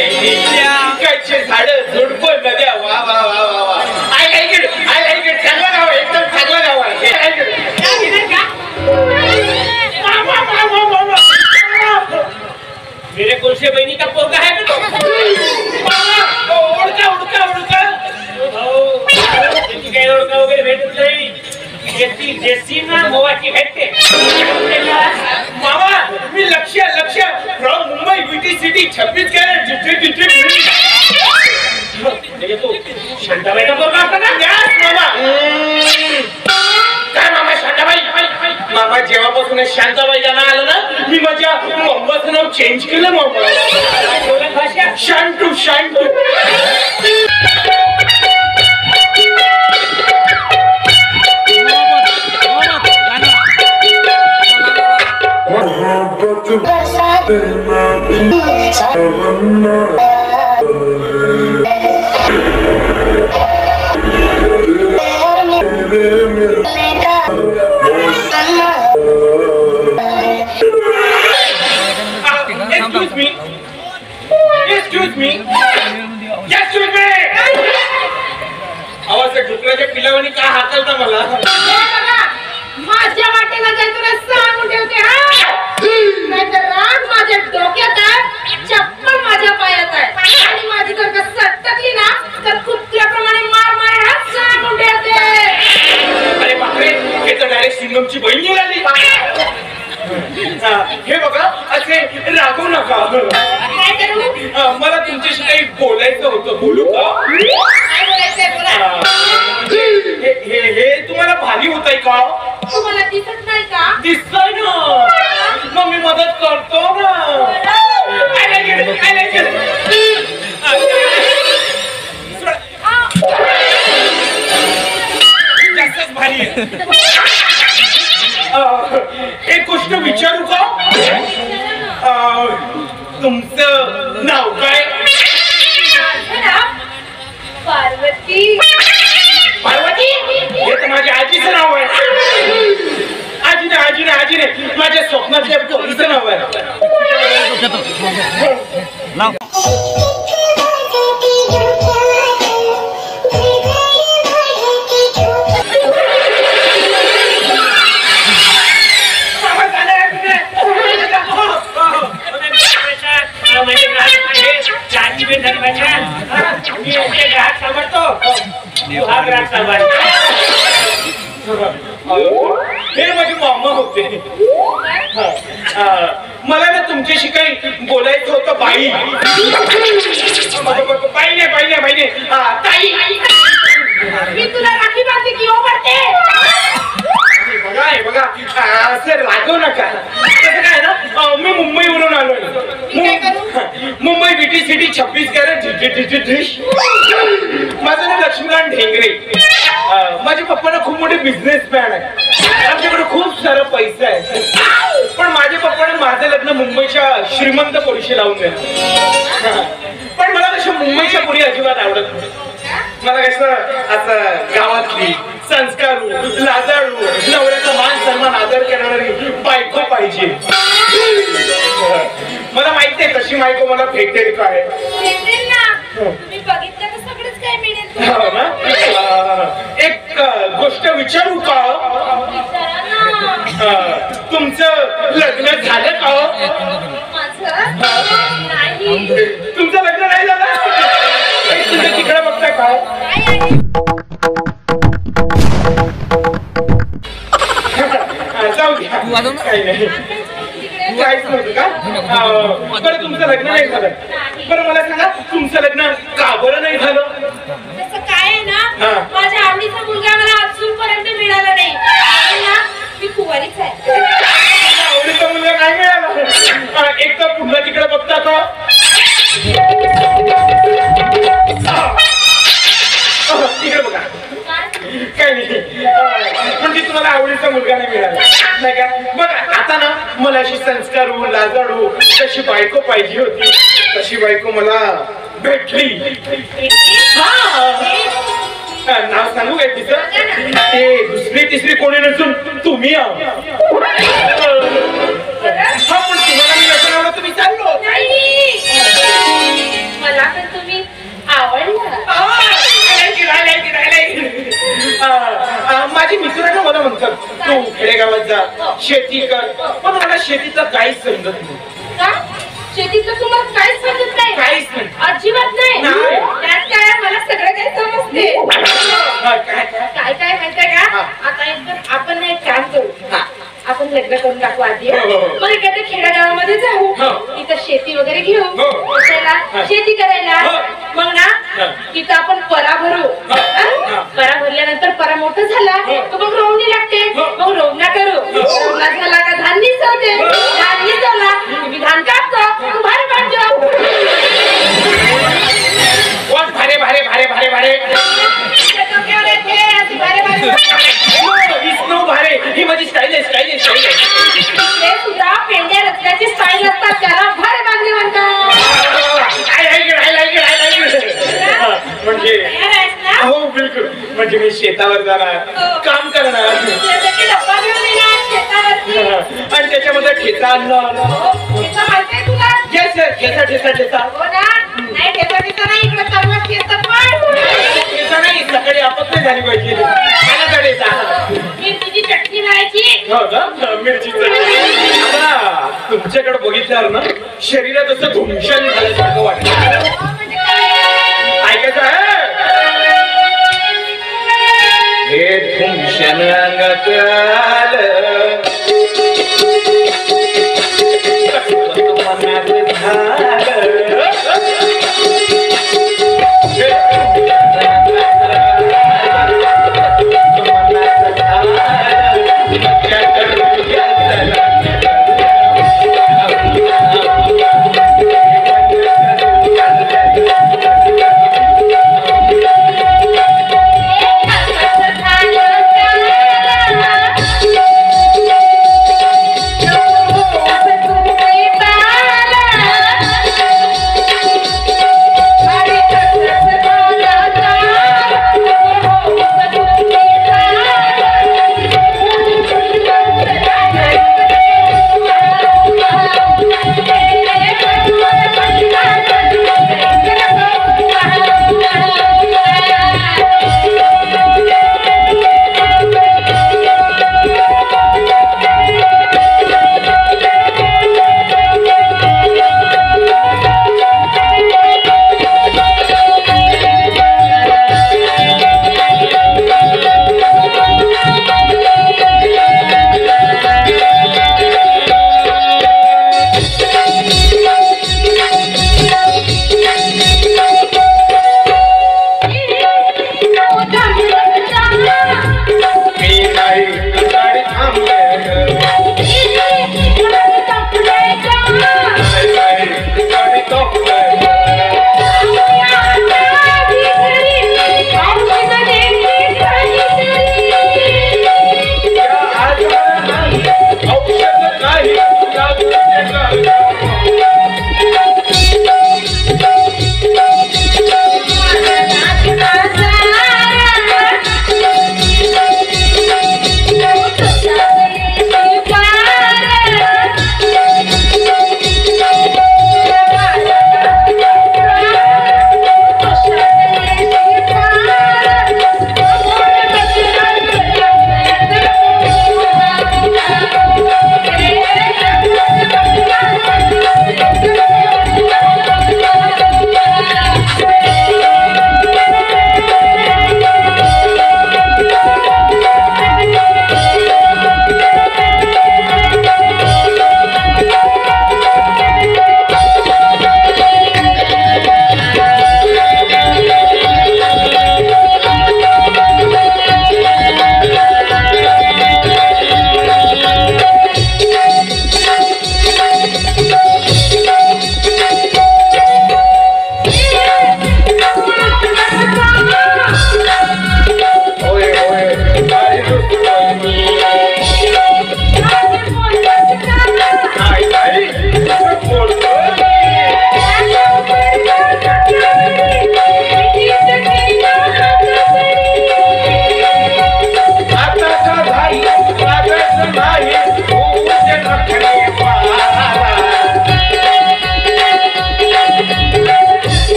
कच्चे झाड झुडपं नद्या वा वा वा वा वा आय लाईक इट चांगलं गाव आहे एकदम चांगलं गाव आहे मेरे कोलशे बहिणी का पोरगा है का तो उडका उडका उडका काय उडका वगैरे भेटत नाही जेसी ना मोवाची भेटते मामा मी Laksh from Mumbai beauty city 26 carat तो शांताबाई का पोरगा होता ना यस मामा काय मामा शांताबाई मामा जेव्हापासून शांताबाई जाणं आलं ना मी माझ्या मम्माचं नाव चेंज केलं मामा शांतू शांतू Excuse me. आवाज ढुकल्याच्या पिलावानी का हाकलता मला माझ्या वाटेला जायचं सांगून ठेवते हा नाहीतर राग माझ्या डोक्यात आहे चप्पल माझ्या पायात आहे आणि माझी जर का सटकली ना तर कुत्र्याप्रमाणे मार मार हा सांगून ठेवते अरे बापरे हे तर डायरेक्ट सिंगमची बहीण निघाली हे बघा असे रागवू नका मला तुमच्याशी काही बोलायचं होतं बोलू का काय बोलायचंय बोला हे तुम्हाला भारी होत आहे का तुम्हाला दिसत नाही का दिसतंय ना मग मी मदत करतो ना जास्तच भारी आहे एक गोष्ट विचारू का तुमचं नाव काय पार्वती पार्वती हे तर माझ्या आजीचं नाव आहे आजीने माझ्या स्वप्नातल्या पोरीचं नाव आहे हे माझे मामा होते मला ना तुमच्याशी काही बोलायचं होतं बाई बाई ताई मी तुला राखी बांधते की ओवरते बघा असं रागवू नका कसं काय ना मी मुंबईवरून आलोय मुंबई बीटी सिटी 26 कॅरेट माझं नाव लक्ष्मीकांत ढेंगरे माझ्या पप्पांना खूप मोठे बिझनेसमॅन आहे आमच्याकडे खूप सारा पैसा आहे पण माझ्या पप्पाने माझं लग्न मुंबईच्या श्रीमंत पोरीशी लावून दिलं पण मला कशा मुंबईच्या पोरी अजिबात आवडत नाही मला कसं असं गावातली संस्कारू लाजाळू नवऱ्याचा मान सन्मान आदर करणारी बायको पाहिजे मला माहिती आहे कशी बायको मला भेटेल काय मी बघितलं तर सगळंच काय मिळेल ना एक गोष्ट विचारू का तुमचं लग्न झालं का तुमचं लग्न नाही झालं तुमचं तिकडे बघता का जाऊ द्या काही नाही काहीच नव्हतं का बरं तुमचं लग्न नाही झालं बरं मला सांगा तुमचं लग्न का बरं नाही झालं तसं काय आहे ना माझ्या आवडीचा मुलगा मला अजूनपर्यंत मिळाला नाही मी कुवारीच आहे आवडीचा मुलगा नाही मिळाला एक तर पुन्हा तिकडे बघता का तिकडे बघा काही नाही म्हणजे तुम्हाला आवडीचा मुलगा नाही मिळाला नाही का बघा आता ना मला अशी संस्कारू लाजाळू तशी बायको पाहिजे होती तशी बायको मला भेटली नाव सांगू काय तिचं ते दुसरी तिसरी कोणी नसून तुम्ही हा पण तुम्हाला मी लग्न तुम्ही चाललो मला तर तुम्ही आवडला. माझी मित्र ना मला म्हणतात तू खेडेगावात जा शेती कर पण मला शेतीचं काहीच समजत नाही. का शेतीचं तुम्हाला काहीच समजत नाही? काहीच नाही. अजिबात नाही. नाही. त्यात काय मला सगळं काही समजते. काय काय काय माहितीये का? आता एकदम आपण ना एक काम करू. आपण लग्न करून टाकू आधी. हो, हो, हो. मग एखाद्या खेड्यागावामध्ये जाऊ. हो. तिथं शेती वगैरे घेऊ. हो. बसायला, शेती करायला. हो. मग ना तिथं आपण परा भरू. परा भरल्यानंतर परा मोठा झाला तर मग रोवणी लागते. मग रोवणा करू. रोवणा झाला का धान निसवते. धान निसवला तुम्ही धान कापतो. तू भारे बांधतो. भारे भारे भारे भारे भारे भारे ही माझी स्टाईल आहे स्टाईल आहे स्टाईल आहे. ते सुद्धा पेंड्या रचण्याची स्टाईल असतात त्याला भारे बांधले म्हणतात. म्हणजे तयार आहेस ना? हो बिलकुल म्हणजे मी शेतावर जाणार काम करणार त्यासाठी डब्बा घेऊन येणार शेतावरती. आणि त्याच्यामध्ये ठेचा आणणार. ठेचा माहितीये तुला? येस सर ठेचा ठेचा ठेचा हो ना? नाही ठेचा ठेचा नाही इकडे सर्वात ठेचा पण. ठेचा नाही सकाळी आपत्ती झाली पाहिजे मला कडे जा. मिरचीची चटणी करायची. हो का मिरची मला तुमच्याकडे बघितल्यावर ना शरीरात असं धुमशान झाल्यासारखं वाटतं. म्हणजे काय? ऐकायचं आहे हे धुमशान अंगात आलं मनात झालं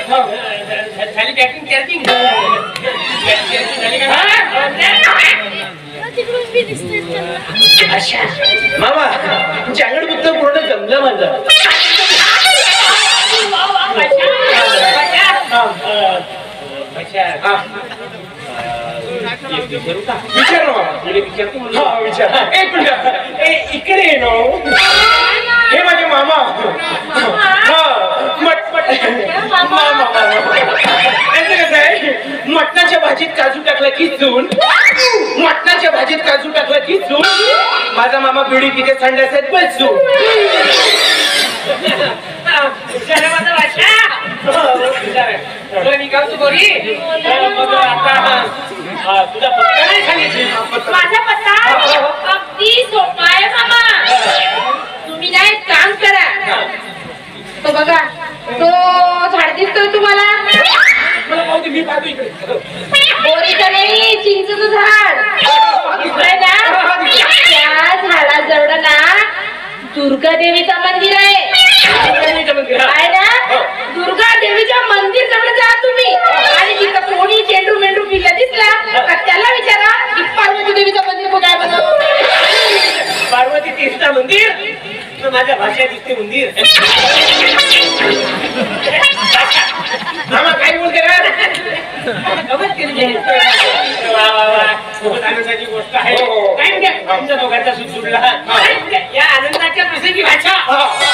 झाली बॅटिंग कॅटिंग झाली का? अच्छा मामा चांगलं बुद्ध पूर्ण जमलं माझं. विचार एक मिनिट इकडे ये नो. हे माझे मामा. कसं आहे मटणाच्या भाजीत काजू टाकला की चून. मटणाच्या भाजीत काजू टाकला की चून. माझा मामा बिडी तिथे संडास आहेत बसून. तुझा पत्ता नाही सांगितलं. माझा पत्ता अगदी सोपा आहे मामा. तुम्ही ना एक काम करा. तो बघा तो झाड दिसतोय तुम्हाला. मला पाहू दे मी पाहतो इकडे. बोरीचं नाही चिंचचं झाड दिसतंय ना. त्या झाडाजवळ ना दुर्गा देवीचं मंदिर आहे. आहे ना दुर्गा देवीच्या मंदिर जवळ जा तुम्ही. आणि तिथं कोणी चेंडू मेंडू पिल्ला दिसला तर त्याला विचारा की पार्वती देवीचं मंदिर कुठे आहे म्हणून. पार्वती तीर्था मंदिर माझ्या भाषा दिसते मंदिर. मामा काय बोलते रे? खूपच आनंदाची गोष्ट आहे. काय म्हणजे तुमच्या दोघांचा सुट सुटला. या आनंदाच्या प्रसंगी भाषा